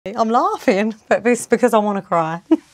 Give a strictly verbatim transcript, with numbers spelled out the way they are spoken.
I'm laughing, but it's because I want to cry.